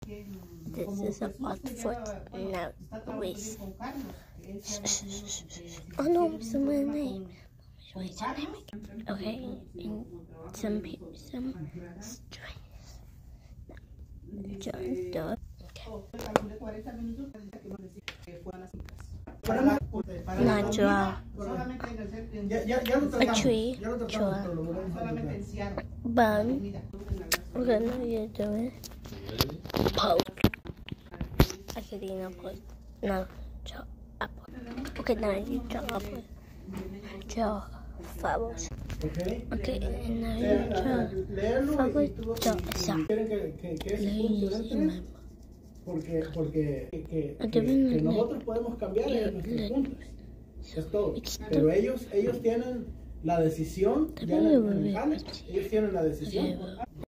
This is a foot now with. Oh no, it's my name. Wait, your name. Okay, and some strings. Just dot. Natural. A tree. Bun. Okay, now you're doing. Poke. Actually, no put. No, draw apple. Okay, now you draw apple. Draw flowers. Okay, and now you draw flowers. Draw a sound. Porque nosotros podemos cambiar en nuestros puntos. Es todo. Pero ellos tienen la decisión, ya en el jale, ellos tienen la decisión.